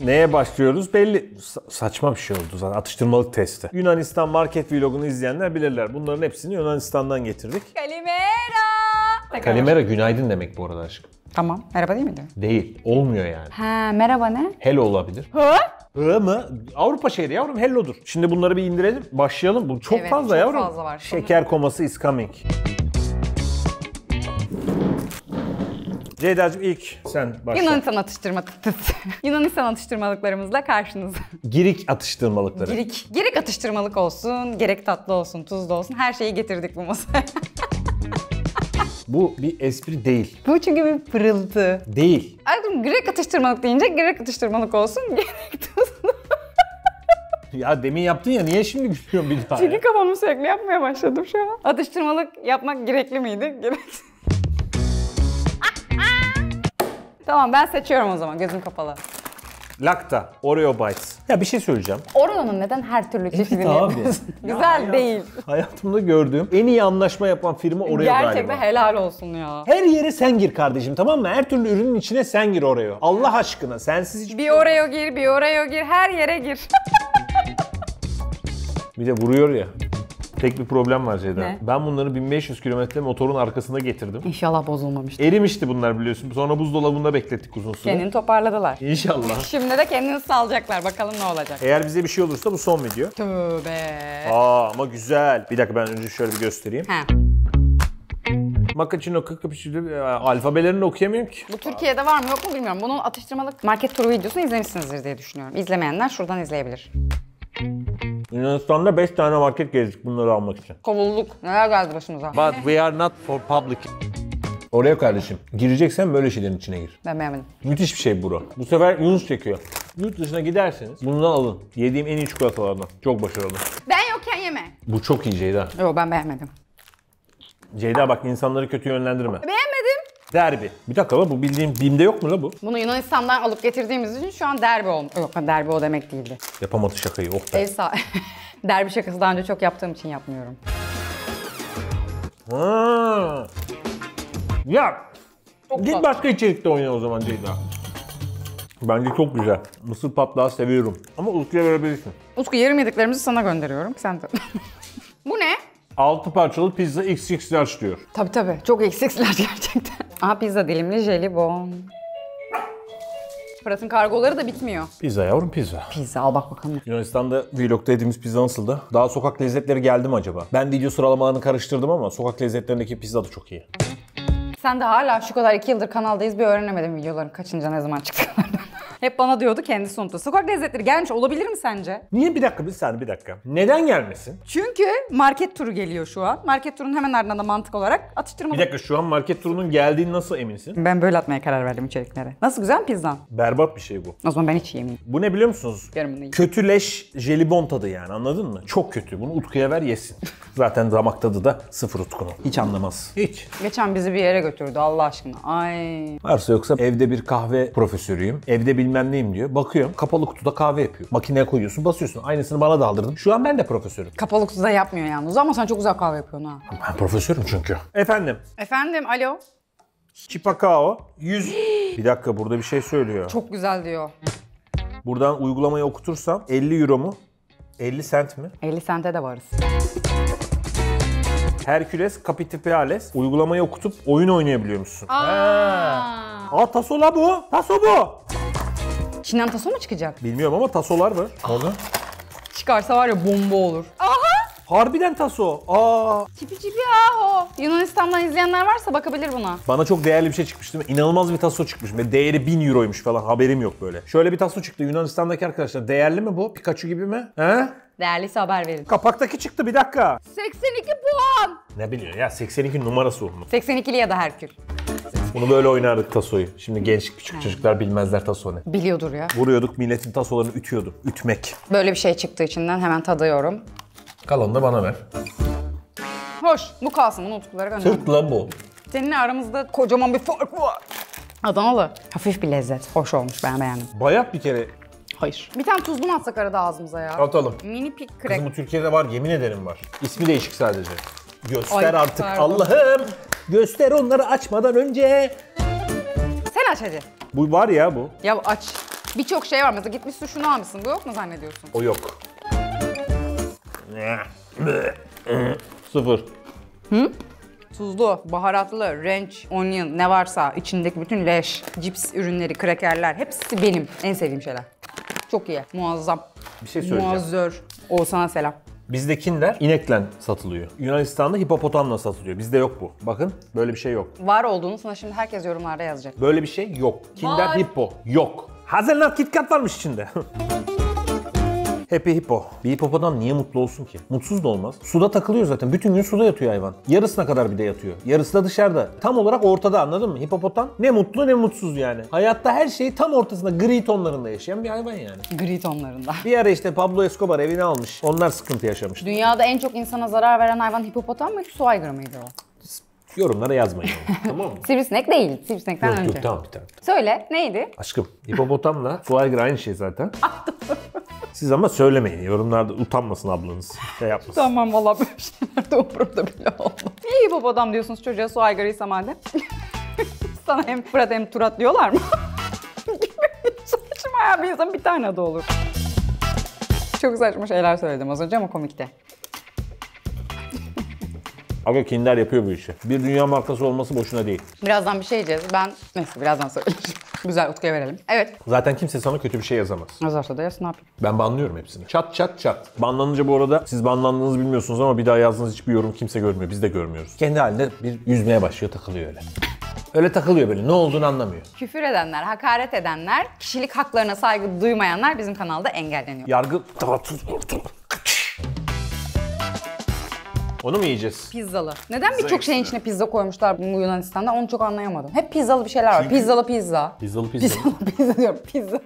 Neye başlıyoruz belli. Saçma bir şey oldu zaten. Atıştırmalık testi. Yunanistan market vlogunu izleyenler bilirler. Bunların hepsini Yunanistan'dan getirdik. Kalimera. Kalimera günaydın demek bu arada aşkım. Tamam. Merhaba değil miydi? Değil. Olmuyor yani. Ha, merhaba ne? Hello olabilir. Hı? Hı mı? Avrupa şehri yavrum, hello'dur. Şimdi bunları bir indirelim. Başlayalım. Bu çok Evet, fazla çok yavrum. fazla var. Şeker koması is coming. Ceyda'cığım ilk sen başla. Yunanistan atıştırmalıklarımızla karşınızda. Girik atıştırmalıkları. Gerek atıştırmalık olsun, gerek tatlı olsun, tuzlu olsun. Her şeyi getirdik bu masaya. Bu bir espri değil. Bu çünkü bir pırıltı. Değil. Ayrıca gerek atıştırmalık deyince gerek atıştırmalık olsun, gerek tuzlu. Ya demin yaptın ya, niye şimdi gülüyorsun bir daha? Çünkü kafamı sürekli yapmaya başladım şu an. Atıştırmalık yapmak gerekli miydi? Gereksiz. Tamam, ben seçiyorum o zaman, gözüm kapalı. Lacta, Oreo Bites. Ya bir şey söyleyeceğim. Oreo'nun neden her türlü çeşidini abi. yapıyorsun? Güzel değil. Hayatımda gördüğüm en iyi anlaşma yapan firma Oreo Gerçekten galiba. helal olsun ya. Her yere sen gir kardeşim, tamam mı? Her türlü ürünün içine sen gir Oreo. Allah aşkına sensiz hiç... Bir Oreo gir, bir Oreo gir, her yere gir. Bir de vuruyor ya. Tek bir problem var Ceyda. Ne? Ben bunları 1500 kilometre motorun arkasına getirdim. İnşallah bozulmamıştır. Erimişti bunlar biliyorsun. Sonra buzdolabında beklettik uzun süre. Kendini toparladılar. İnşallah. Şimdi de kendini salacaklar. Bakalım ne olacak. Eğer bize bir şey olursa bu son video. Tövbe. Ama güzel. Bir dakika, ben önce şöyle bir göstereyim. Ha. Macchiato, cappuccino, alfabelerini okuyamıyorum ki. Bu Türkiye'de var mı yok mu bilmiyorum. Bunun atıştırmalık market turu videosunu izlemişsinizdir diye düşünüyorum. İzlemeyenler şuradan izleyebilir. Yunanistan'da 5 tane market gezdik bunları almak için. Kovulduk. Neler geldi başımıza. But we are not for public. Oraya kardeşim, gireceksen böyle şeylerin içine gir. Ben beğenmedim. Müthiş bir şey bro. Bu sefer Yunus çekiyor. Yurt dışına giderseniz bundan alın. Yediğim en iyi çikolatalardan. Çok başarılı. Ben yokken yeme. Bu çok iyi Ceyda. Yok, ben beğenmedim. Ceyda bak, insanları kötü yönlendirme. Beğenmedim. Derbi. Bir dakika la, bu bildiğim BİM'de yok mu la bu? Bunu Yunanistan'dan alıp getirdiğimiz için şu an derbi olmuş. Yok, derbi o demek değildi. Yapamadı şakayı, oh be. Ev sahibi. Derbi şakası daha önce çok yaptığım için yapmıyorum. Ha. Ya. Çok Git tatlı. başka içerikte oyna o zaman Ceyda. Bence çok güzel. Mısır patlağı seviyorum. Ama Utku'ya verebilirsin. Utku, yarım yediklerimizi sana gönderiyorum. Sen de. Bu ne? 6 parçalı pizza XX large diyor. Tabii. Çok eksikler gerçekten. Aha, pizza dilimli jelibon. Fırat'ın kargoları da bitmiyor. Pizza yavrum, pizza. Pizza al bak bakalım. Yunanistan'da vlogda yediğimiz pizza nasıldı? Daha sokak lezzetleri geldi mi acaba? Ben video sıralamalarını karıştırdım ama sokak lezzetlerindeki pizza da çok iyi. Sen de hala şu kadar 2 yıldır kanaldayız, bir öğrenemedim videoların kaçıncı, ne zaman çıktıklarından. Hep bana diyordu, kendisi unuttu. Sokak lezzetleri gelmiş olabilir mi sence? Niye? Bir dakika. Neden gelmesin? Çünkü market turu geliyor şu an. Market turunun hemen ardından da mantık olarak Bir atıştırmalık. dakika, şu an market turunun geldiğini nasıl eminsin? Ben böyle atmaya karar verdim içeriklere. Nasıl, güzel mi pizzan? Berbat bir şey bu. O zaman ben hiç yemeyeyim. Bu ne biliyor musunuz? Yarımını yiyeyim. Kötü leş jelibon tadı yani, anladın mı? Çok kötü. Bunu Utku'ya ver yesin. Zaten damak tadı da sıfır Utku'nun. Hiç anlamaz. Hiç. Geçen bizi bir yere götürdü Allah aşkına. Ay. Varsa yoksa evde bir kahve profesörüyüm. Evde bilmem neyim diyor. Bakıyorum kapalı kutuda kahve yapıyor. Makineye koyuyorsun, basıyorsun. Aynısını bana da aldırdım. Şu an ben de profesörüm. Kapalı kutuda yapmıyor yalnız ama sen çok güzel kahve yapıyorsun ha. Ben profesörüm çünkü. Efendim. Efendim, alo. Chipacao 100... Bir dakika, burada bir şey söylüyor. Çok güzel diyor. Buradan uygulamayı okutursam 50 euro mu? 50 sent mi? 50 sente de varız. Hercules Capitales. Uygulamayı okutup oyun oynayabiliyor musun? Aa, taso la bu. Taso bu. Çin'den taso mu çıkacak? Bilmiyorum ama tasolar var. Orada. Çıkarsa var ya, bomba olur. Harbiden taso. Aa. Çipi çipi aho. Yunanistan'dan izleyenler varsa bakabilir buna. Bana çok değerli bir şey çıkmış değil mi? İnanılmaz bir taso çıkmış. Ve değeri 1000 euroymuş falan. Haberim yok böyle. Şöyle bir taso çıktı Yunanistan'daki arkadaşlar. Değerli mi bu? Pikachu gibi mi? He? Değerliyse haber verin. Kapaktaki çıktı, bir dakika. 82 puan. Ne biliyorsun ya, 82 numarası o. 82'li ya da Herkül. Bunu böyle oynardık tasoyu. Şimdi genç küçük çocuklar bilmezler taso ne. Biliyordur ya. Vuruyorduk, milletin tasolarını ütüyorduk. Ütmek. Böyle bir şey çıktı içinden, hemen tadıyorum. Kalanını da bana ver. Hoş, bu kalsın, bunu Utkulara gönderelim. Sırt lan bu. Seninle aramızda kocaman bir fark var. Adanalı. Hafif bir lezzet. Hoş olmuş, ben beğendim. Bayat bir kere. Hayır. Bir tane tuzlu mu atsak arada ağzımıza ya? Atalım. Mini pig Kızım crack. bu Türkiye'de var, yemin ederim var. İsmi değişik sadece. Göster Ay, artık pardon. Allah'ım. Göster onları açmadan önce. Sen aç hadi. Bu var ya bu. Ya aç. Birçok şey var. Mesela gitmişsin şunu almışsın. Bu yok mu zannediyorsun? O yok. Sıfır. Tuzlu, baharatlı, ranch, onion ne varsa içindeki bütün leş, cips ürünleri, krakerler hepsi benim en sevdiğim şeyler. Çok iyi, muazzam. Bir şey söyleyeceğim. Muazzör. Oğuzhan'a selam. Bizde Kinder inekle satılıyor. Yunanistan'da hipopotamla satılıyor. Bizde yok bu. Bakın böyle bir şey yok. Var olduğunu sana şimdi herkes yorumlarda yazacak. Böyle bir şey yok. Kinder Var. Hippo yok. Hazelnut KitKat varmış içinde. Happy Hippo. Bir hipopotam niye mutlu olsun ki? Mutsuz da olmaz. Suda takılıyor zaten. Bütün gün suda yatıyor hayvan. Yarısına kadar bir de yatıyor. Yarısı da dışarıda. Tam olarak ortada, anladın mı? Hipopotam ne mutlu ne mutsuz yani. Hayatta her şeyi tam ortasında, gri tonlarında yaşayan bir hayvan yani. Gri tonlarında. Bir ara işte Pablo Escobar evine almış. Onlar sıkıntı yaşamış. Dünyada en çok insana zarar veren hayvan hipopotam mıydı, su aygırı mıydı o? Yorumlara yazmayın. Tamam mı? Sivrisinek değil, sivrisinekten Yok önce. yok, tamam bir tane. Söyle, neydi? Aşkım, hipopotamla su aygırı aynı şey zaten. Siz ama söylemeyin. Yorumlarda utanmasın ablanız. Şey yapmasın. Tamam valla böyle şeyler de umurumda bile oldu. Niye hipopotam diyorsunuz çocuğa, su aygırıysa madem? Sana hem Fırat hem Turat diyorlar mı? Saçma ya, bir insan bir tane de olur. Çok saçma şeyler söyledim az önce ama komikti. Aga Kinder yapıyor bu işi. Bir dünya markası olması boşuna değil. Birazdan bir şey yiyeceğiz. Neyse birazdan söyleyeceğim. Güzel, Utku'ya verelim. Evet. Zaten kimse sana kötü bir şey yazamaz. Yazarsa da yazsın, ne yapayım? Ben banlıyorum hepsini. Çat çat çat. Banlanınca bu arada siz banlandığınızı bilmiyorsunuz ama bir daha yazdığınız hiçbir yorum kimse görmüyor. Biz de görmüyoruz. Kendi halinde bir yüzmeye başlıyor, takılıyor öyle. Öyle takılıyor böyle. Ne olduğunu anlamıyor. Küfür edenler, hakaret edenler, kişilik haklarına saygı duymayanlar bizim kanalda engelleniyor. Yargı... Onu mu yiyeceğiz? Pizzalı. Neden birçok şeyin içine pizza koymuşlar bu Yunanistan'da, onu çok anlayamadım. Hep pizzalı bir şeyler var. Pizzalı pizza. Pizzalı pizza. Pizzalı pizza diyorum, pizza.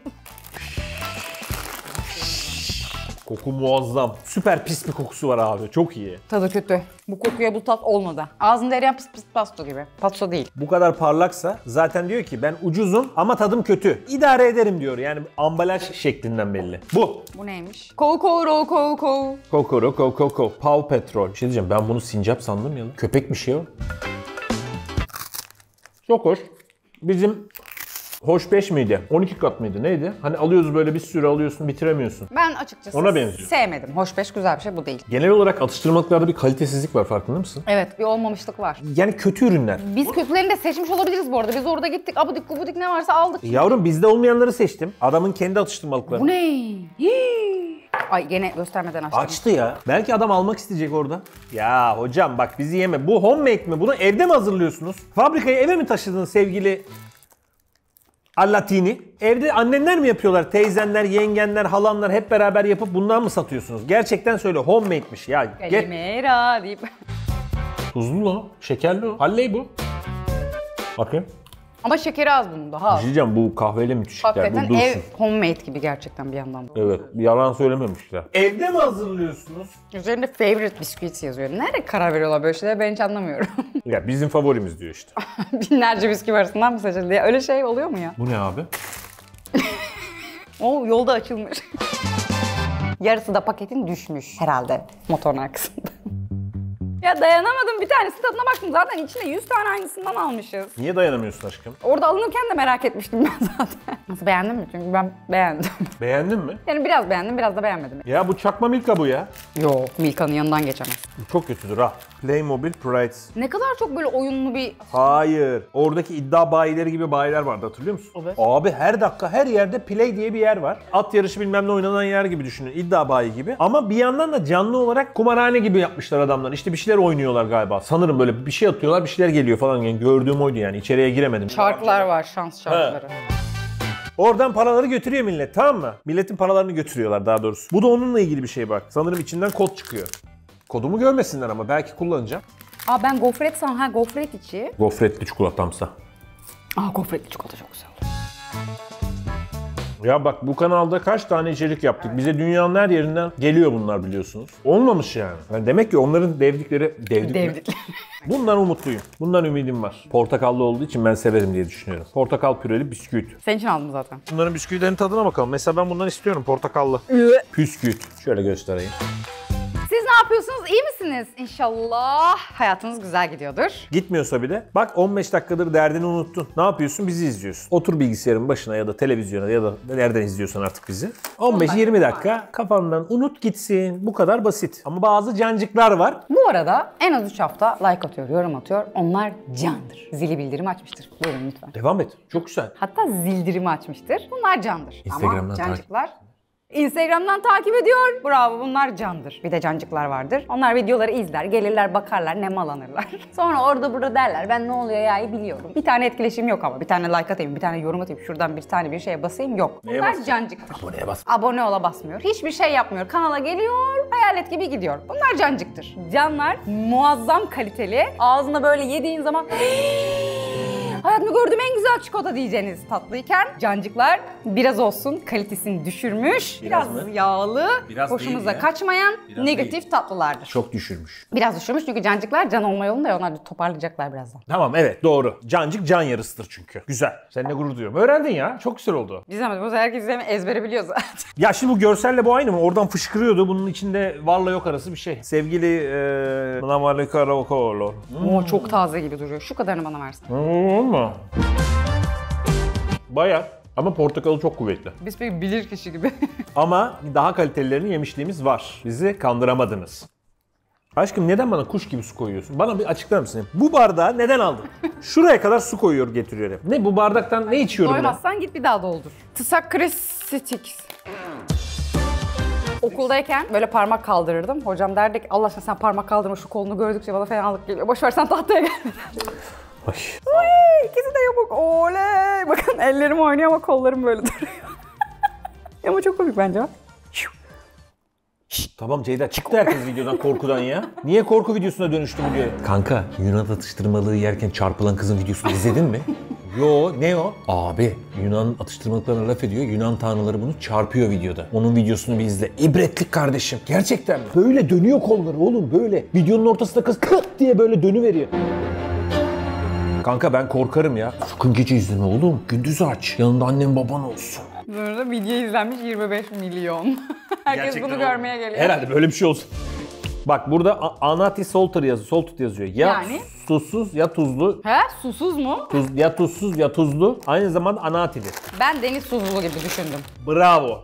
Koku muazzam. Süper pis bir kokusu var abi. Çok iyi. Tadı kötü. Bu kokuya bu tat olmadı. Ağzında eriyen pıs pıs pasto gibi. Pasto değil. Bu kadar parlaksa zaten diyor ki ben ucuzum ama tadım kötü. İdare ederim diyor. Yani ambalaj şeklinden belli. Bu. Bu neymiş? Kokoro koko. Kokoro koko. Paw Patrol. Bir şey diyeceğim, ben bunu sincap sandım ya. Köpekmiş ya. Çok hoş. Bizim Hoş 5 miydi? 12 kat mıydı? Neydi? Hani alıyoruz böyle bir sürü alıyorsun, bitiremiyorsun. Ben açıkçası Ona benziyor. sevmedim. Hoş beş güzel bir şey, bu değil. Genel olarak atıştırmalıklarda bir kalitesizlik var, farkında mısın? Evet, bir olmamışlık var. Yani kötü ürünler. Biz kötülerini de seçmiş olabiliriz bu arada. Biz orada gittik, abudik gubudik ne varsa aldık. Yavrum bizde olmayanları seçtim. Adamın kendi atıştırmalıkları. Bu ne? Hii. Ay gene göstermeden açtım. Açtı ya. Belki adam almak isteyecek orada. Ya hocam bak bizi yeme. Bu homemade mi? Bunu evde mi hazırlıyorsunuz? Fabrikayı eve mi taşıdın sevgili Allatini? Evde annenler mi yapıyorlar? Teyzenler, yengenler, halanlar hep beraber yapıp bundan mı satıyorsunuz? Gerçekten söyle, homemade'miş ya. Kalimera deyip. Tuzlu o, şekerli o. Halley bu. Bakayım. Ama şekeri az bunun daha Bir az. şey diyeceğim, bu kahveyle müthiş şeker. Bu Hakikaten dursun. ev homemade gibi gerçekten bir yandan. Evet, yalan söylememişler. Evde mi hazırlıyorsunuz? Üzerinde favorite biscuits yazıyor. Nereye karar veriyorlar böyle şeylere, ben hiç anlamıyorum. Ya bizim favorimiz diyor işte. Binlerce bisküvi arasından mı seçildi ya? Öyle şey oluyor mu ya? Bu ne abi? O yolda açılmış. Yarısı da paketin düşmüş herhalde motorun arkasında. Ya dayanamadım, bir tanesi tadına baktım. Zaten içine 100 tane aynısından almışız. Niye dayanamıyorsun aşkım? Orada alınırken de merak etmiştim ben zaten. Nasıl, beğendin mi? Çünkü ben beğendim. Beğendin mi? Yani biraz beğendim, biraz da beğenmedim. Ya bu çakma Milka bu ya. Yo, Milka'nın yanından geçemez. Bu çok kötüdür ha. Playmobil Pride. Ne kadar çok böyle oyunlu bir... Hayır. Oradaki iddia bayileri gibi bayiler vardı, hatırlıyor musun? Evet. Abi her dakika her yerde Play diye bir yer var. At yarışı bilmem ne oynanan yer gibi düşünün. İddia bayi gibi. Ama bir yandan da canlı olarak kumarhane gibi yapmışlar adamlar. İşte bir şeyler oynuyorlar galiba. Sanırım böyle bir şey atıyorlar, bir şeyler geliyor falan. Yani gördüğüm oydu yani. İçeriye giremedim. Şarkılar var, şans şarkıları. Oradan paraları götürüyor millet, tamam mı? Milletin paralarını götürüyorlar daha doğrusu. Bu da onunla ilgili bir şey bak. Sanırım içinden kod çıkıyor. Kodumu görmesinler ama belki kullanacağım. Aa, ben gofret sanırım. Ha, gofret içi. Gofretli çikolatamsa. Aa, gofretli çikolata çok güzel olur. Ya bak bu kanalda kaç tane içerik yaptık. Bize dünyanın her yerinden geliyor bunlar, biliyorsunuz. Olmamış yani. Demek ki onların devdikleri... Devdik. Bundan umutluyum. Bundan ümidim var. Portakallı olduğu için ben severim diye düşünüyorum. Portakal püreli bisküvit. Senin için aldım zaten. Bunların bisküvilerin tadına bakalım. Mesela ben bundan istiyorum, portakallı. Püsküvit. Şöyle göstereyim. Siz ne yapıyorsunuz? İyi misiniz? İnşallah hayatınız güzel gidiyordur. Gitmiyorsa bile bak 15 dakikadır derdini unuttun. Ne yapıyorsun? Bizi izliyorsun. Otur bilgisayarın başına ya da televizyona ya da nereden izliyorsan artık bizi. 15-20 dakika kafandan unut gitsin. Bu kadar basit. Ama bazı cancıklar var. Bu arada en az 3 hafta like atıyor, yorum atıyor. Onlar candır. Zili bildirimi açmıştır. Buyurun lütfen. Devam et. Çok güzel. Hatta zildirimi açmıştır. Bunlar candır. Instagram'dan ama cancıklar... Instagram'dan takip ediyor. Bravo, bunlar candır. Bir de cancıklar vardır. Onlar videoları izler, gelirler, bakarlar, nemalanırlar. Sonra orada burada derler, ben ne oluyor ya biliyorum. Bir tane etkileşim yok ama. Bir tane like atayım, bir tane yorum atayım, şuradan bir tane bir şeye basayım yok. Neye Bunlar basıyorsun? cancıktır. Aboneye bas. Abone ola basmıyor. Hiçbir şey yapmıyor. Kanala geliyor, hayalet gibi gidiyor. Bunlar cancıktır. Canlar muazzam kaliteli. Ağzında böyle yediğin zaman hayatımda gördüğüm en güzel çikolata diyeceğiniz tatlıyken cancıklar biraz olsun kalitesini düşürmüş. Biraz mı? Yağlı, Biraz hoşumuza değil ya. kaçmayan Biraz negatif değil. tatlılardır. Çok düşürmüş. Biraz düşürmüş çünkü cancıklar can olma yolunda ya, onlar da toparlayacaklar birazdan. Tamam evet doğru. Cancık can yarısıdır çünkü. Güzel. Seninle gurur duyuyorum. Öğrendin ya. Çok güzel oldu. Biz ama herkes ezbere biliyor zaten. Ya şimdi bu görselle bu aynı mı? Oradan fışkırıyordu. Bunun içinde varla yok arası bir şey. Sevgili Namale Karaokolo. Oo, çok taze gibi duruyor. Şu kadarını bana versin. Olma. Bayağı. Ama portakalı çok kuvvetli. Biz pek bilir kişi gibi. Ama daha kalitelerini yemişliğimiz var. Bizi kandıramadınız. Aşkım neden bana kuş gibi su koyuyorsun? Bana bir açıklar mısın? Bu bardağı neden aldın? Şuraya kadar su koyuyor getiriyor hep. Ne bu bardaktan ne içiyorum ben? Doymazsan git bir daha doldur. Tısakristik. Okuldayken böyle parmak kaldırırdım. Hocam derdi ki Allah aşkına sen parmak kaldırma, şu kolunu gördükçe bana fenalık geliyor. Boş ver sen tahtaya gel. Ay. Ay, ikisi de yamuk. Oley. Bakın ellerim oynuyor ama kollarım böyle duruyor. Ama çok komik bence. Tamam Ceyda çıktı herkes videodan korkudan ya. Niye korku videosuna dönüştü bu diyor. Kanka Yunan atıştırmalığı yerken çarpılan kızın videosunu izledin mi? Yo ne o? Abi Yunan atıştırmalıklarına laf ediyor. Yunan tanrıları bunu çarpıyor videoda. Onun videosunu bir izle. İbretlik kardeşim. Gerçekten mi? Böyle dönüyor kolları oğlum böyle. Videonun ortasında kız kıt diye böyle dönüveriyor. Kanka ben korkarım ya. Sakın gece izleme oğlum. Gündüz aç. Yanında annen baban olsun. Burada video izlenmiş 25 milyon. Herkes Gerçekten bunu oğlum. görmeye geliyor. Herhalde böyle bir şey olsun. Bak burada anati salted yazıyor. Salted yazıyor. Ya Yani? susuz ya tuzlu. He? Susuz mu? Ya tuzsuz ya tuzlu. Aynı zamanda anatidir. Ben deniz tuzlu gibi düşündüm. Bravo.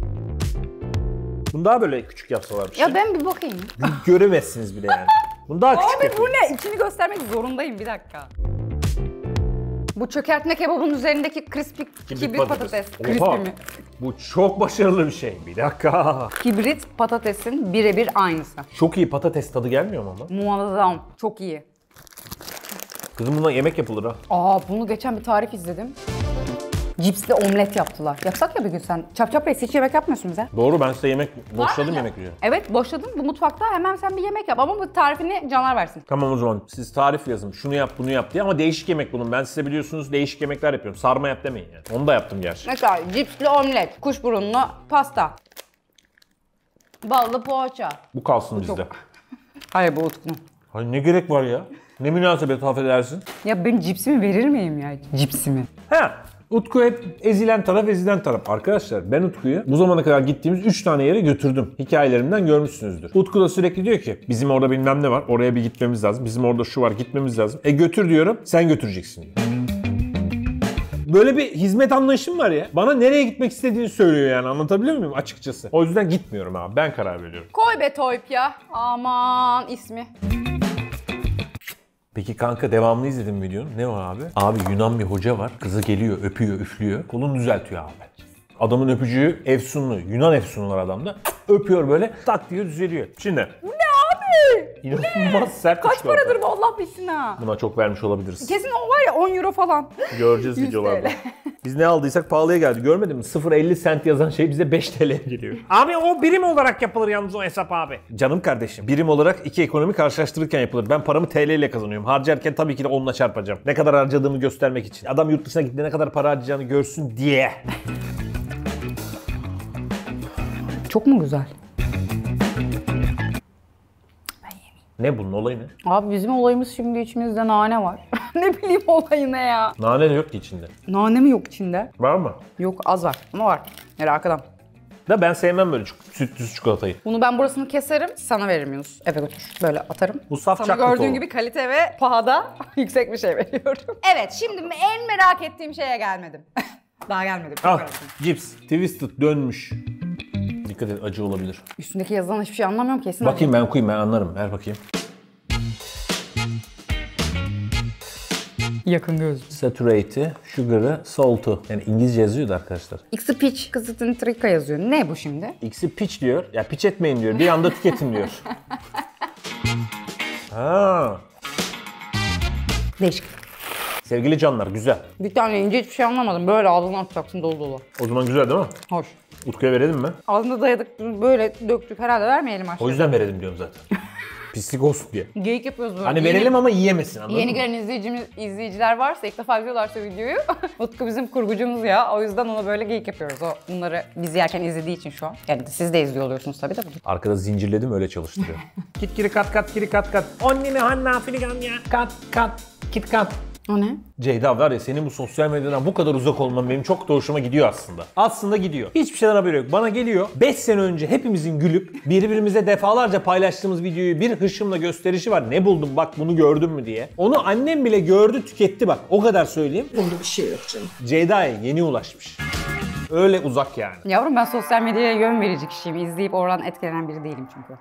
Bunu daha böyle küçük yapsalarmış. Ya ben bir bakayım. Göremezsiniz bile yani. Bunu daha küçük Abi bu yapın. ne? İçini göstermek zorundayım, bir dakika. Bu çökertme kebabının üzerindeki crispy kibrit patates. Crispy Oha. mi? Bu çok başarılı bir şey. Bir dakika. Kibrit patatesin birebir aynısı. Çok iyi patates tadı gelmiyor mu ama? Muazzam. Çok iyi. Kızım bundan yemek yapılır ha. Aa, bunu geçen bir tarif izledim. Cipsli omlet yaptılar. Yapsak ya bir gün sen. Çap Reis hiç yemek yapmıyorsun bize. Doğru ben size yemek boşladım yemek diyor. Evet, boşladın. Bu mutfakta hemen sen bir yemek yap ama bu tarifini Caner versin. Tamam o zaman siz tarif yazın. Şunu yap bunu yap diye ama değişik yemek bulun. Ben size biliyorsunuz değişik yemekler yapıyorum. Sarma yap demeyin yani. Onu da yaptım gerçi. Mesela cipsli omlet, kuşburunlu pasta, ballı poğaça. Bu kalsın bizde. Hayır, bu Utku'nun. Hani ne gerek var ya? Ne münasebet affedersin. Ya ben cipsimi verir miyim ya? Cipsimi. Ha, Utku hep ezilen taraf. Arkadaşlar ben Utku'yu bu zamana kadar gittiğimiz 3 tane yere götürdüm. Hikayelerimden görmüşsünüzdür. Utku da sürekli diyor ki bizim orada bilmem ne var. Oraya bir gitmemiz lazım. Bizim orada şu var gitmemiz lazım. Götür diyorum. Sen götüreceksin diyor. Böyle bir hizmet anlayışım var ya. Bana nereye gitmek istediğini söylüyor yani. Anlatabiliyor muyum açıkçası? O yüzden gitmiyorum abi. Ben karar veriyorum. Koy be Toyp ya. Aman ismi. Peki kanka devamlı izledim videonun. Ne var abi? Abi Yunan bir hoca var. Kızı geliyor, öpüyor, üflüyor. Kolunu düzeltiyor abi. Adamın öpücüğü efsunlu. Yunan efsunlular adamda. Öpüyor böyle tak diye düzeliyor. Şimdi. Bu ne abi? İnanılmaz sert Kaç çikolata. paradır bu Allah bilsin ha. Buna çok vermiş olabiliriz. Kesin o var ya 10 euro falan. Göreceğiz 100 videolarda. TL. Biz ne aldıysak pahalıya geldi. Görmedin mi? 0.50 cent yazan şey bize 5 TL'ye geliyor. Abi o birim olarak yapılır yalnız o hesap abi. Canım kardeşim. Birim olarak iki ekonomi karşılaştırırken yapılır. Ben paramı TL ile kazanıyorum. Harcarken tabii ki de 10'la çarpacağım. Ne kadar harcadığımı göstermek için. Adam yurt dışına gittiğinde ne kadar para harcayacağını görsün diye. Çok mu güzel? Ne bunun olayı ne? Abi bizim olayımız şimdi içimizde nane var. Ne bileyim olayı ne ya? Nane de yok ki içinde. Nane mi yok içinde? Var mı? Yok, az var ama var. Yani arkadan. Da ben sevmem böyle sütlü çikolatayı. Bunu ben burasını keserim, sana veririm Yunus. Eve götür. Böyle atarım. Bu saf Sana chocolate gördüğün oldu. gibi kalite ve pahada yüksek bir şey veriyorum. Evet, şimdi en merak ettiğim şeye gelmedim. Daha gelmedim. Çok Al. merak ettim. Cips. Twisted dönmüş. Dikkat et, acı olabilir. Üstündeki yazılan hiçbir şey anlamıyorum kesin. Bakayım ben koyayım, ben anlarım. Ver bakayım. Yakın göz. Saturate'i, sugar'ı, salt'u. Yani İngilizce yazıyordu arkadaşlar. X'i pitch, kısıtın trika yazıyor. Ne bu şimdi? X'i pitch diyor. Ya pitch etmeyin diyor. Bir anda tüketin diyor. Ha. Değişik. Sevgili canlar, güzel. Bir tane yiyince hiçbir şey anlamadım. Böyle ağzına atacaksın dolu dolu. O zaman güzel değil mi? Hoş. Utku'ya verelim mi? Ağzında dayadık, böyle döktük. Herhalde vermeyelim aşkım. O yüzden verelim diyorum zaten. Pislik olsun diye. Geyik yapıyoruz böyle. Hani verelim ama yiyemesin, anladın Yeni mı? gelen izleyiciler varsa, ilk defa izliyorlarsa videoyu, Utku bizim kurgucumuz ya. O yüzden ona böyle geyik yapıyoruz. O bunları biz yerken izlediği için şu an. Yani siz de izliyor oluyorsunuz tabii de. Arkada zincirledim, öyle çalıştırıyor. Kit kiri kat kat kiri kat kat. Onnini hanna filigan ya. Kat kat kit kat. O ne? Ceyda var ya, senin bu sosyal medyadan bu kadar uzak olman benim çok da hoşuma gidiyor aslında. Aslında gidiyor. Hiçbir şeyden haberi yok. Bana geliyor 5 sene önce hepimizin gülüp birbirimize defalarca paylaştığımız videoyu bir hışımla gösterişi var. Ne buldum bak, bunu gördün mü diye. Onu annem bile gördü, tüketti bak. O kadar söyleyeyim. Bunda bir şey yok canım. Ceyda'ya yeni ulaşmış. Öyle uzak yani. Yavrum ben sosyal medyaya yön verici kişiyim. İzleyip oradan etkilenen biri değilim çünkü.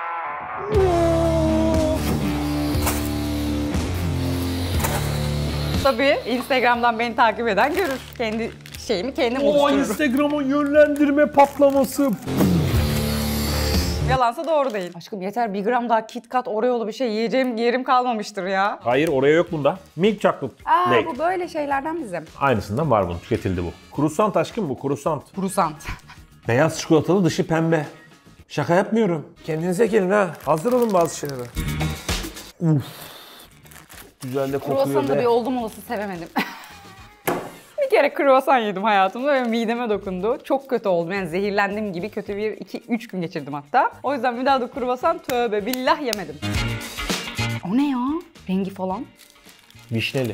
Tabii Instagram'dan beni takip eden görür. Kendi şeyimi kendim O oluştururum. Instagram'ın yönlendirme patlaması. Yalansa doğru değil. Aşkım yeter, 1 gram daha KitKat Oreo'lu bir şey yiyeceğim yerim kalmamıştır ya. Hayır, oraya yok bunda. Milk chocolate lake. Bu böyle şeylerden bizim. Aynısından var bunun, tüketildi bu. Krusant aşkım, bu krusant. Krusant. Beyaz çikolatalı, dışı pembe. Şaka yapmıyorum. Kendinize gelin ha. Hazır olun bazı şeylere. Uf. Güzel de kokuyor Kruvasanı da bir be. oldum olası sevemedim. Bir kere kruvasan yedim hayatımda ve mideme dokundu. Çok kötü oldum, yani zehirlendim gibi kötü 1-2-3 gün geçirdim hatta. O yüzden bir daha da kruvasan tövbe billah yemedim. O ne ya? Rengi falan. Vişneli.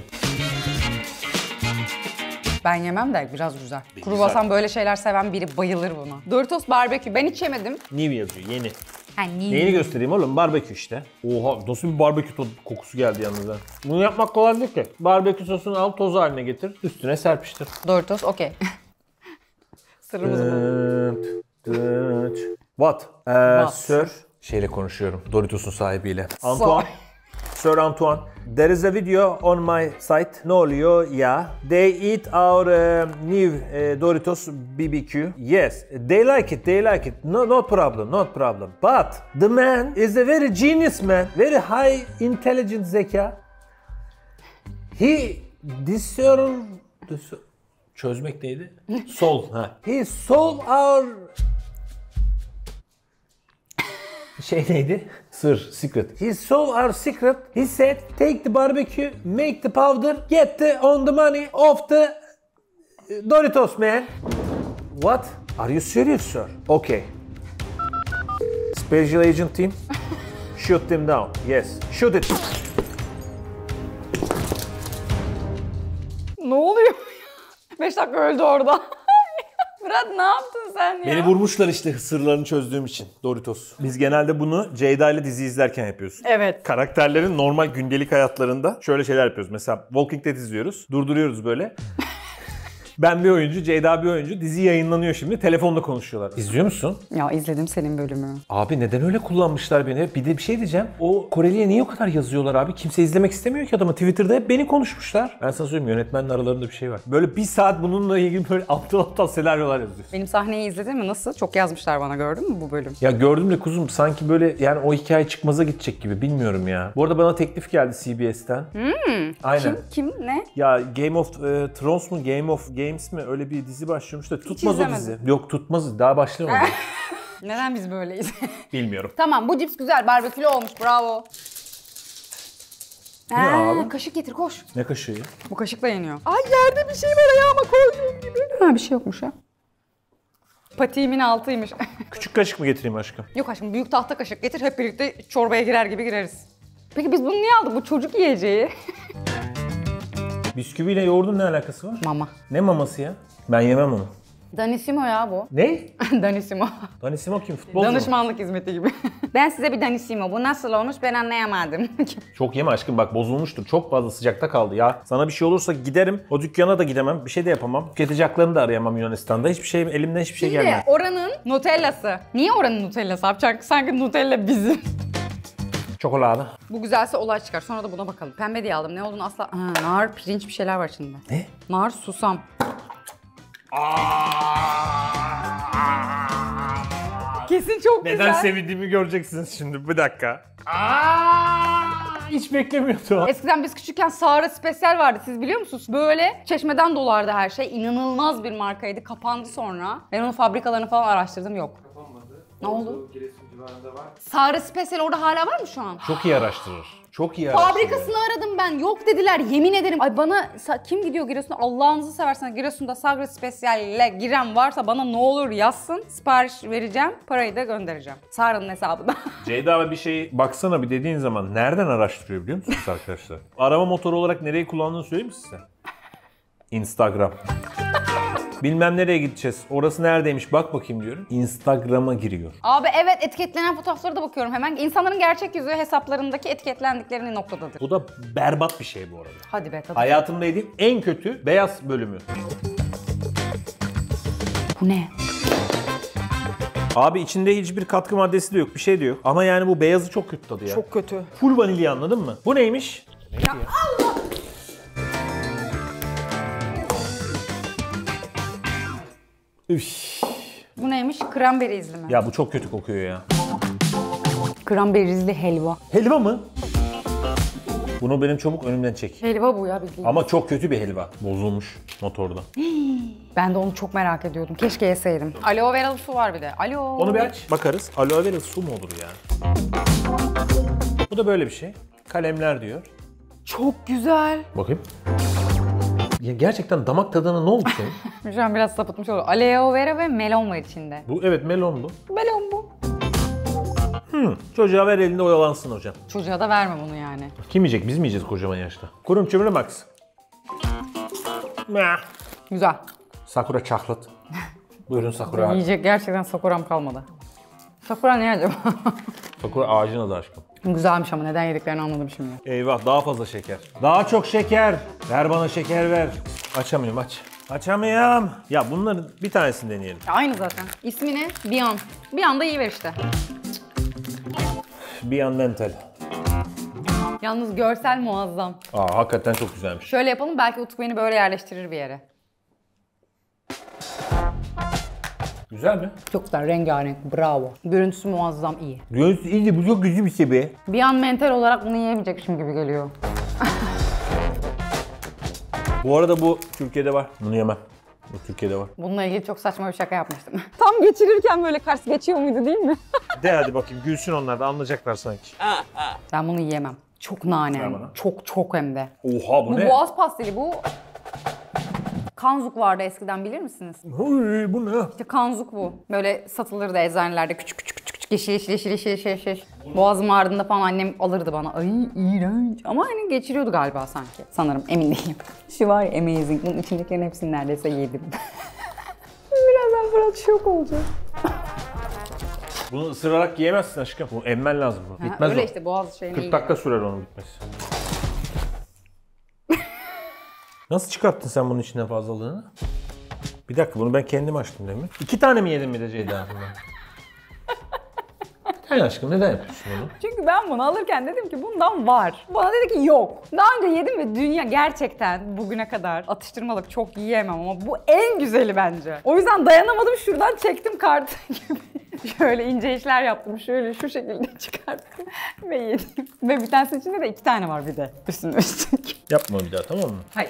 Ben yemem de biraz güzel. Kruvasan böyle şeyler seven biri bayılır buna. Doritos barbekü ben hiç yemedim. New yazıyor, yeni. Ha, Neyini göstereyim oğlum? Barbekü işte. Oha, nasıl bir barbekü kokusu geldi yalnız ha. Bunu yapmak kolay değil ki. Barbekü sosunu al, toz haline getir, üstüne serpiştir. Doritos okey. Sırrımız bu. What? What? Sir. Şeyle konuşuyorum, Doritos'un sahibiyle. Antoine. Sir Antoine, there is a video on my site. Ne oluyor ya? They eat our new Doritos BBQ. Yes, they like it, they like it. No problem, not problem. But the man is a very genius man. Very high intelligent zeka. He çözmek neydi? Solve. He solve our şey neydi? Sır, secret. He solved our secret. He said, take the barbecue, make the powder, get on the money of the Doritos, man. What? Are you serious, sir? Okay. Special agent team, shoot them down. Yes, shoot it. Ne oluyor? 5 dakika öldü orada. Murat ne yaptın sen ya? Beni vurmuşlar işte sırlarını çözdüğüm için, Doritos. Biz genelde bunu Ceyda ile dizi izlerken yapıyoruz. Evet. Karakterlerin normal gündelik hayatlarında şöyle şeyler yapıyoruz. Mesela Walking Dead izliyoruz. Durduruyoruz böyle. Ben bir oyuncu, Ceyda bir oyuncu. Dizi yayınlanıyor şimdi. Telefonda konuşuyorlar. İzliyor musun? Ya izledim senin bölümü. Abi neden öyle kullanmışlar beni? Bir de bir şey diyeceğim. O Koreli'ye niye o kadar yazıyorlar abi? Kimse izlemek istemiyor ki adamı. Twitter'da hep beni konuşmuşlar. Ben sana söyleyeyim, yönetmenle aralarında bir şey var. Böyle bir saat bununla ilgili böyle aptal senaryolar yazıyor. Benim sahneyi izledin mi? Nasıl? Çok yazmışlar bana, gördün mü bu bölüm? Ya gördüm de kuzum, sanki böyle yani o hikaye çıkmaza gidecek gibi, bilmiyorum ya. Bu arada bana teklif geldi CBS'ten. Aynen. Kim? Ne? Ya Game of Thrones mu, Game of Games mi, öyle bir dizi başlıyormuş da tutmaz o dizi. izlemedim. Yok tutmaz, daha başlamadı. Neden biz böyleyiz? Bilmiyorum. Tamam, bu cips güzel, barbekülü olmuş, bravo. Ne abi? Kaşık getir, koş. Ne kaşığı? Bu kaşıkla yeniyor. Ay yerde bir şey var ayağıma koyduğum gibi. Ha, bir şey yokmuş ha. Patiğimin altıymış. Küçük kaşık mı getireyim aşkım? Yok aşkım, büyük tahta kaşık getir, hep birlikte çorbaya girer gibi gireriz. Peki biz bunu niye aldık? Bu çocuk yiyeceği. Bisküviyle yoğurdun ne alakası var? Mama. Ne maması ya? Ben yemem onu. Danissimo ya bu. Ne? Danissimo. Danissimo kim? Futbolcu mu? Danışmanlık hizmeti gibi. Ben size bir Danissimo. Bu nasıl olmuş ben anlayamadım. Çok yeme aşkım bak bozulmuştur. Çok fazla sıcakta kaldı ya. Sana bir şey olursa giderim. O dükkana da gidemem. Bir şey de yapamam. Tüketici haklarını da arayamam Yunanistan'da. Hiçbir şey elimden hiçbir şey gelmez. Oranın Nutella'sı. Niye oranın Nutella'sı yapacak? Sanki Nutella bizim. Çikolata. Bu güzelse olay çıkar. Sonra da buna bakalım. Pembe diye aldım. Ne olduğunu asla... Nar, pirinç bir şeyler var içinde. Ne? Nar, susam. Kesin çok güzel. Neden sevindiğimi göreceksiniz şimdi. Bir dakika. Hiç beklemiyordum. Eskiden biz küçükken Sara Spesyal vardı. Siz biliyor musunuz? Böyle çeşmeden dolardı her şey. İnanılmaz bir markaydı. Kapandı sonra. Ben onun fabrikalarını falan araştırdım. Yok. Kapanmadı. Ne oldu? Giresun civarında var. Sara Spesyal orada hala var mı şu an? Çok iyi araştırır. Çok iyi araştırır. Fabrikasını aradım ben. Yok dediler. Yemin ederim. Ay bana kim gidiyor Giresun'a? Allah'ınızı severseniz Giresun'da Sagra Spesyal'le giren varsa bana ne olur yazsın. Sipariş vereceğim. Parayı da göndereceğim. Sara'nın hesabına. Ceyda bir şeyi baksana bir dediğin zaman nereden araştırıyor biliyor musunuz arkadaşlar? Arama motoru olarak nereyi kullandığını söyleyeyim mi size? Instagram. Bilmem nereye gideceğiz. Orası neredeymiş bak bakayım diyorum. Instagram'a giriyor. Abi evet etiketlenen fotoğraflara da bakıyorum hemen. İnsanların gerçek yüzü hesaplarındaki etiketlendiklerini noktadadır. Bu da berbat bir şey bu arada. Hadi be tadı. Hayatımda yediğim en kötü beyaz bölümü. Bu ne? Abi içinde hiçbir katkı maddesi de yok, bir şey de yok. Ama yani bu beyazı çok kötü tadı ya. Çok kötü. Full vanilya anladın mı? Bu neymiş? Neydi ya? Allah! Üf. Bu neymiş? Kranberizli mi? Ya bu çok kötü kokuyor ya. Kranberizli helva. Helva mı? Bunu benim çabuk önümden çek. Helva bu ya bildiğin. Ama çok kötü bir helva. Bozulmuş motorda. Ben de onu çok merak ediyordum. Keşke yeseydim. Aloe veralı su var bir de. Alo. Onu bir aç. Bakarız. Aloe vera su mu olur ya? Bu da böyle bir şey. Kalemler diyor. Çok güzel. Bakayım. Ya gerçekten damak tadına ne oldu senin? Şu an biraz sapıtmış olur. Aloe vera ve melon var içinde. Bu evet melon bu. Melon bu. Çocuğa ver elinde oyalansın hocam. Çocuğa da verme bunu yani. Kim yiyecek? Biz mi yiyeceğiz kocaman yaşta? Kurum çömüre Max. Meh. Güzel. Sakura chocolate. Buyurun Sakura. Yiyecek gerçekten sakuram kalmadı. Sakura ne acaba? Sakura ağacın adı aşkım. Güzelmiş ama neden yediklerini anladım şimdi. Eyvah daha fazla şeker. Daha çok şeker. Ver bana şeker ver. Açamıyorum aç. Açamıyorum. Ya bunların bir tanesini deneyelim. Aynı zaten. İsmi ne? Beyond. Beyond da iyi ver işte. Beyond Mental. Yalnız görsel muazzam. Hakikaten çok güzelmiş. Şöyle yapalım belki Utku beni böyle yerleştirir bir yere. Güzel mi? Çok güzel rengarenk bravo. Görüntüsü muazzam iyi. Görüntüsü iyi de bu çok güzel bir şey be. Beyond mental olarak bunu yiyemeyecekmişim gibi geliyor. Bu arada bu Türkiye'de var. Bunu yemem. Bu Türkiye'de var. Bununla ilgili çok saçma bir şaka yapmıştım. Tam geçirirken böyle kars geçiyor muydu değil mi? De hadi bakayım gülsün onlar da anlayacaklar sanki. Ben bunu yiyemem. Çok nane. Ver bana. Çok hem de. Oha bu Bu ne? boğaz pastili bu. Kanzuk vardı eskiden bilir misiniz? Huy, bu ne? İşte kanzuk bu. Böyle satılırdı eczanelerde küçük yeşil. Boğazım ağrıdığında falan annem alırdı bana. Ay iğrenç. Ama hani geçiriyordu galiba sanki. Sanırım emin değilim. Şu var ya amazing. Bunun içindekilerin hepsini neredeyse yedim. Birazdan Fırat şok olacak. Bunu ısırarak yiyemezsin aşkım. Bu emmen lazım bu. Bitmez Öyle o. işte boğaz şeyine 40 iyi. dakika sürer onun bitmesi. Nasıl çıkarttın sen bunun içinden fazlalığını? Bir dakika bunu ben kendim açtım demin. 2 tane mi yedin bir de Ceyda? Hayır aşkım neden yapıyorsun bunu? Çünkü ben bunu alırken dedim ki bundan var. Bana dedi ki yok. Daha önce yedim ve dünya gerçekten bugüne kadar atıştırmalık çok yiyemem ama bu en güzeli bence. O yüzden dayanamadım şuradan çektim kartı gibi. Şöyle ince işler yaptım. Şöyle şu şekilde çıkarttım ve yedim. Ve bir tanesi içinde de 2 tane var bir de üstüne üstlük. Yapma bir daha tamam mı? Hayır.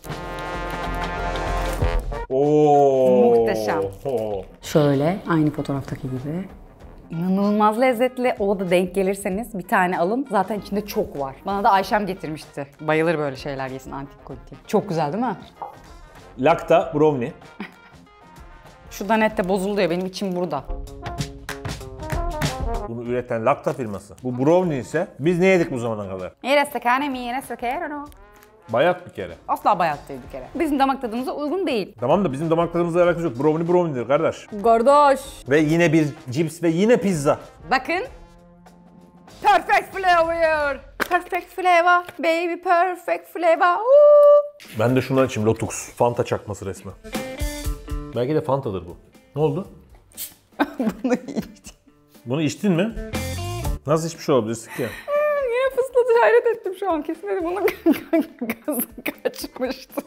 Oo. Muhteşem. Şöyle aynı fotoğraftaki gibi. İnanılmaz lezzetli. O da denk gelirseniz bir tane alın. Zaten içinde çok var. Bana da Ayşem getirmişti. Bayılır böyle şeyler yesin antik kulti. Çok güzel değil mi? Lacta brownie. Şu danette bozuldu ya benim içim burada. Bunu üreten Lacta firması. Bu brownie ise biz ne yedik bu zamana kadar? Mira sta cane, mira sta che erano. Bayat bir kere. Asla bayat değil bir kere. Bizim damak tadımıza uygun değil. Tamam da bizim damak tadımızla alakası yok. Brownie brownie'dir kardeş. Kardeş. Ve yine bir cips ve yine pizza. Bakın. Perfect flavor. Perfect flavor. Baby perfect flavor. Ben de şundan içeyim. Lotux. Fanta çakması resmen. Belki de Fanta'dır bu. Ne oldu? Bunu içtim. Bunu içtin mi? Nasıl içmiş olabilirsin ki? Yine fısladı, hayret ettim şu an. Kesin dedim bunun gazı kaçmıştır.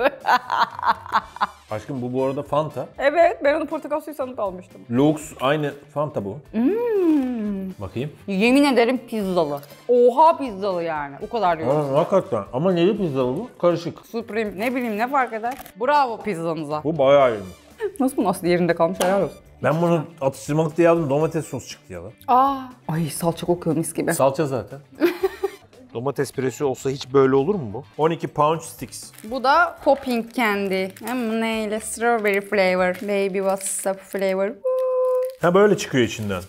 Aşkım bu arada Fanta. Evet, ben onu portakal suyu sanıp almıştım. Lux aynı Fanta bu. Bakayım. Yemin ederim pizzalı. Oha pizzalı yani. O kadar diyorum. Hakikaten. Ama neli pizzalı bu? Karışık. Supreme ne bileyim ne fark eder. Bravo pizzanıza. Bu bayağı iyiymiş. Nasıl bunun aslı yerinde kalmış, helal olsun. Ben bunu atıştırmalık diye aldım. Domates sos çıktı ya lan. Ay salça kokuyor mis gibi. Salça zaten. Domates püresi olsa hiç böyle olur mu bu? 12 pound sticks. Bu da popping candy. Hem neyle? Strawberry flavor. Baby what's up flavor. Ha böyle çıkıyor içinden.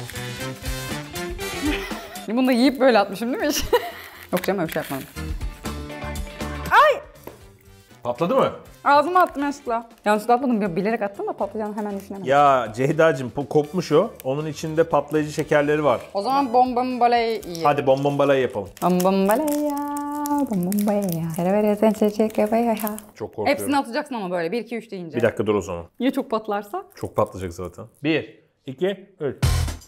Bunu da yiyip böyle atmışım değil mi? Yok canım, öyle bir şey yapmadım. Patladı mı? Ağzıma attım yanlışlıkla. Yanlışlıkla atmadım. Bilerek attım da patlayacağını hemen düşünemedim. Ya Ceyda'cığım kopmuş o. Onun içinde patlayıcı şekerleri var. O zaman bombombalay yiyelim. Hadi bonbon balayı yapalım. Bombombalay ya. Bombombalay ya. Çok korkuyorum. Hepsini atacaksın ama böyle 1 2 3 deyince. Bir dakika dur o zaman. Ya çok patlarsa? Çok patlayacak zaten. 1, 2, 3.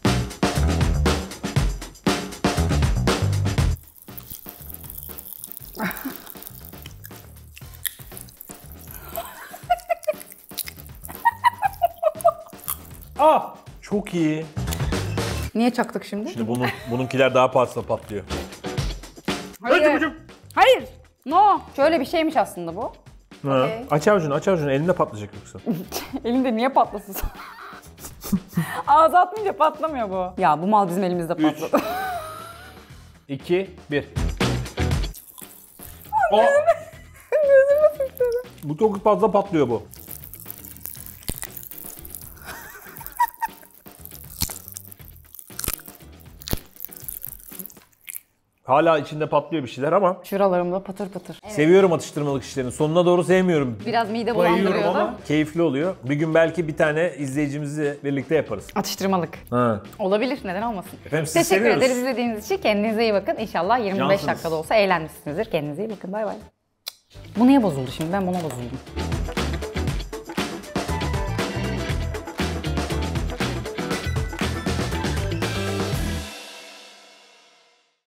Ah! Çok iyi. Niye çaktık şimdi? Şimdi bununkiler daha fazla patlıyor. Hayır. Hayır. No. Şöyle bir şeymiş aslında bu. Ha. Okey. Aç avucunu. Elinde patlayacak yoksa. Elinde niye patlasın? Ağza atmayınca patlamıyor bu. Ya bu mal bizim elimizde patladı. 2, 1. Oh! Gözüme sıçradı. Bu çok fazla patlıyor bu. Hala içinde patlıyor bir şeyler ama Şuralarımda patır patır. seviyorum atıştırmalık işlerini. Sonuna doğru sevmiyorum. Biraz mide Bayılıyorum bulandırıyor da. ama keyifli oluyor. Bir gün belki bir tane izleyicimizi birlikte yaparız. Atıştırmalık. Ha. Olabilir, neden olmasın. Efendim sizi Teşekkür seviyoruz. ederiz izlediğiniz için. Kendinize iyi bakın. İnşallah 25 Cansınız. dakikada olsa eğlenmişsinizdir. Kendinize iyi bakın. Bay bay. Bu niye bozuldu şimdi? Ben buna bozuldum.